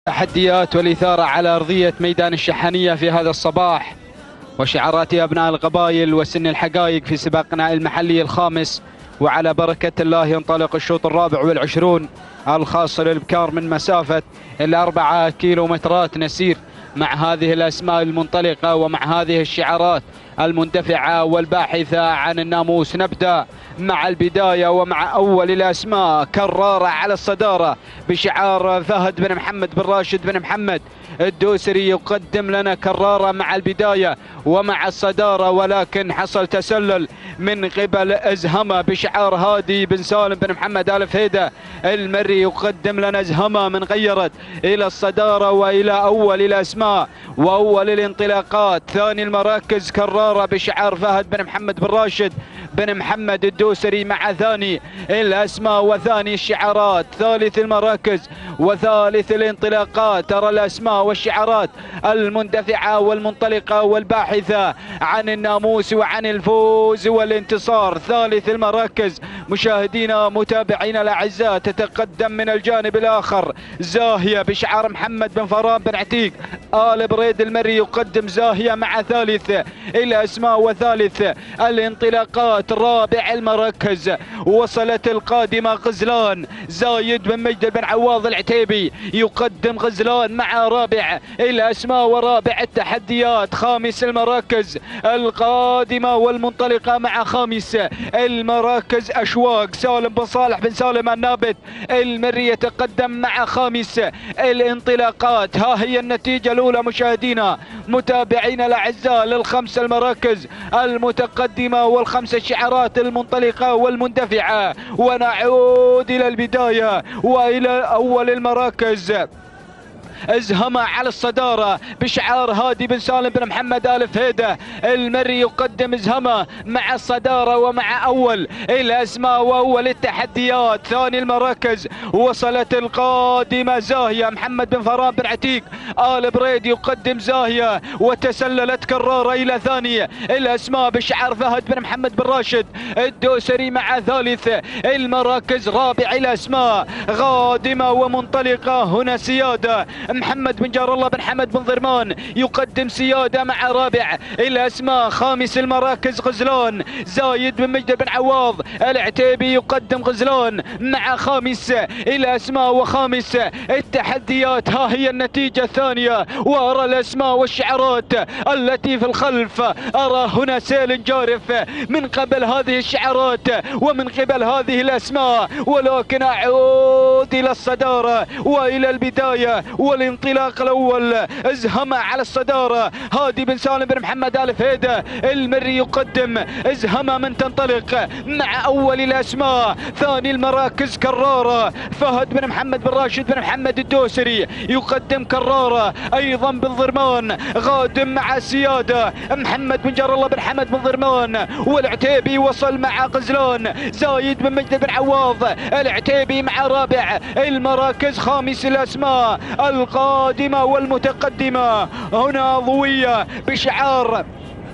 تحديات والإثارة على أرضية ميدان الشحنية في هذا الصباح، وشعارات أبناء القبائل وسن الحقائق في سباقنا المحلي الخامس. وعلى بركة الله ينطلق الشوط الرابع والعشرون الخاص للإبكار من مسافة 4 كيلومترات. نسير مع هذه الأسماء المنطلقة ومع هذه الشعارات المندفعة والباحثة عن الناموس. نبدأ مع البداية ومع أول الأسماء. كرارة على الصدارة بشعار فهد بن محمد بن راشد بن محمد الدوسري يقدم لنا كرارة مع البداية ومع الصدارة، ولكن حصل تسلل من قبل ازهمة بشعار هادي بن سالم بن محمد آل فهيدة المري. يقدم لنا ازهمة من غيرت إلى الصدارة وإلى أول الأسماء وأول الانطلاقات. ثاني المراكز كرارة بشعار فهد بن محمد بن راشد بن محمد الدوسري مع ثاني الأسماء وثاني الشعارات. ثالث المراكز وثالث الانطلاقات. ترى الأسماء والشعارات المندفعة والمنطلقة والباحثة عن الناموس وعن الفوز والانتصار. ثالث المراكز مشاهدينا متابعينا الأعزاء تتقدم من الجانب الآخر زاهية بشعار محمد بن فران بن عتيق آل بريد المري. يقدم زاهية مع ثالث الأسماء وثالث الانطلاقات. رابع المراكز وصلت القادمة غزلان زايد بن مجد بن عواض العتيبي. يقدم غزلان مع رابع الأسماء ورابع التحديات. خامس المراكز القادمة والمنطلقة مع خامس المراكز أشواق سالم بن صالح بن سالم النابت المري يتقدم مع خامس الانطلاقات. ها هي النتيجة الأولى مشاهدينا متابعينا الأعزاء للخمس المراكز المتقدمة والخمس الشعارات المنطلقة والمندفعة. ونعود إلى البداية وإلى أول المراكز. ازهمة على الصدارة بشعار هادي بن سالم بن محمد آل فهيدة المري. يقدم ازهمة مع الصدارة ومع أول الأسماء وأول التحديات. ثاني المراكز وصلت القادمة زاهية محمد بن فران بن عتيق آل بريد. يقدم زاهية وتسللت كرارة إلى ثاني الأسماء بشعار فهد بن محمد بن راشد الدوسري مع ثالث المراكز. رابع الأسماء قادمة ومنطلقة هنا سيادة محمد بن جار الله بن حمد بن ضرمان. يقدم سيادة مع رابع الأسماء. خامس المراكز غزلان زايد بن مجد بن عواض العتيبي. يقدم غزلان مع خامس الأسماء وخامس التحديات. ها هي النتيجة الثانية وأرى الأسماء والشعارات التي في الخلف. أرى هنا سيل جارف من قبل هذه الشعارات ومن قبل هذه الأسماء، ولكن أعود إلى الصدارة وإلى البداية والانطلاق الأول. ازهمة على الصدارة هادي بن سالم بن محمد آل فهيدة المري. يقدم ازهمة من تنطلق مع أول الأسماء. ثاني المراكز كرارة فهد بن محمد بن راشد بن محمد الدوسري. يقدم كرارة أيضا بن ضرمان غادم مع سيادة محمد بن جار الله بن حمد بن ضرمان والعتيبي. وصل مع غزلان زايد بن مجد بن عواض العتيبي مع رابع المراكز. خامس الأسماء القادمة والمتقدمة هنا ضوية بشعار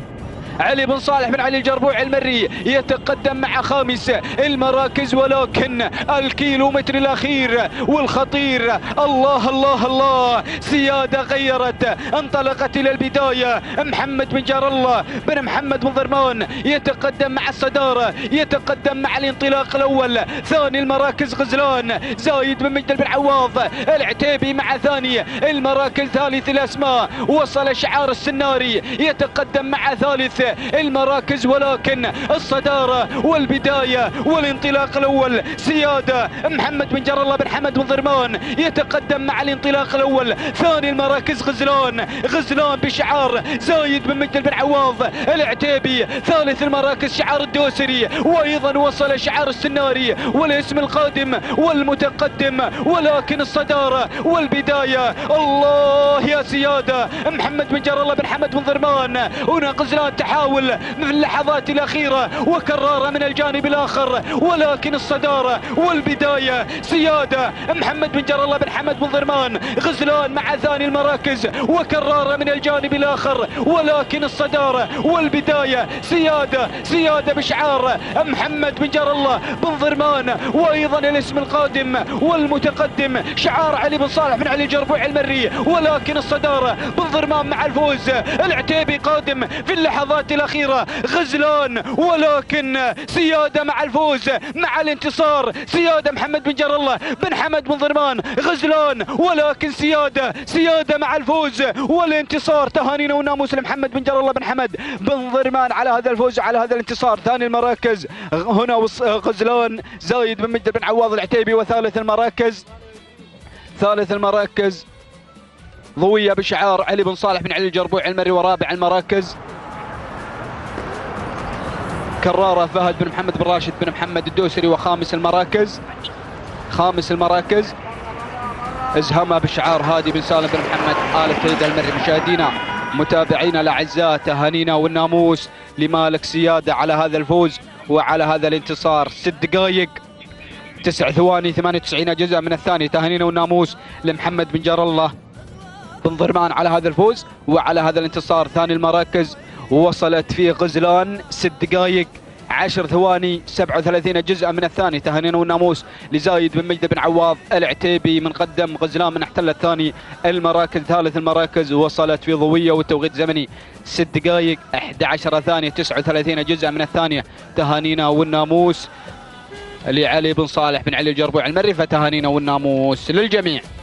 علي بن صالح بن علي الجربوع المري. يتقدم مع خامس المراكز، ولكن الكيلومتر الأخير والخطير الله الله الله سيادة غيرت انطلقت إلى البداية. محمد بن جار الله بن محمد بن ضرمان يتقدم مع الصدارة، يتقدم مع الانطلاق الأول. ثاني المراكز غزلان زايد بن مجد بن عواض العتيبي مع ثاني المراكز. ثالث الأسماء وصل شعار السناري يتقدم مع ثالث المراكز، ولكن الصدارة والبداية والانطلاق الأول سيادة محمد بن جار الله بن حمد بن ضرمان يتقدم مع الانطلاق الأول. ثاني المراكز غزلان بشعار زايد بن مجد بن عواض العتيبي. ثالث المراكز شعار الدوسري، وأيضا وصل شعار السناري والاسم القادم والمتقدم، ولكن الصدارة والبداية الله يا سيادة محمد بن جار الله بن حمد بن ضرمان. هنا غزلان يحاول في اللحظات الأخيرة وكرارة من الجانب الآخر، ولكن الصدارة والبداية سيادة محمد بن جر الله بن حمد بن ضرمان. غزلان مع ثاني المراكز وكرارة من الجانب الآخر، ولكن الصدارة والبداية سيادة بشعار محمد بن جر الله بن ضرمان. وأيضا الاسم القادم والمتقدم شعار علي بن صالح بن علي الجربوع المري، ولكن الصدارة بن ضرمان مع الفوز. العتيبي قادم في اللحظات الأخيرة، غزلان ولكن سيادة مع الفوز مع الانتصار. سيادة محمد بن جر الله بن حمد بن ضرمان، غزلان ولكن سيادة مع الفوز والانتصار. تهانينا والناموس لمحمد بن جر الله بن حمد بن ضرمان على هذا الفوز وعلى هذا الانتصار. ثاني المراكز هنا غزلان زايد بن مجد بن عواض العتيبي، وثالث المراكز ضوية بشعار علي بن صالح بن علي الجربوع المري. ورابع المراكز كرارة فهد بن محمد بن راشد بن محمد الدوسري. وخامس المراكز ازهمة بشعار هادي بن سالم بن محمد آل فريد المري. مشاهدينا متابعينا الاعزاء، تهانينا والناموس لمالك سيادة على هذا الفوز وعلى هذا الانتصار. 6 دقائق 9 ثواني 98 جزء من الثانية. تهانينا والناموس لمحمد بن جر الله بن ضرمان على هذا الفوز وعلى هذا الانتصار. ثاني المراكز وصلت في غزلان 6 دقائق 10 ثواني 37 جزء من الثاني. تهانينا والناموس لزايد بن مجد بن عواض العتيبي من قدم غزلان من احتل الثاني المراكز. ثالث المراكز وصلت في ضوية والتوقيت زمني 6 دقائق 11 ثانية 39 جزء من الثانية. تهانينا والناموس لعلي بن صالح بن علي الجربوع المري، فتهانينا والناموس للجميع.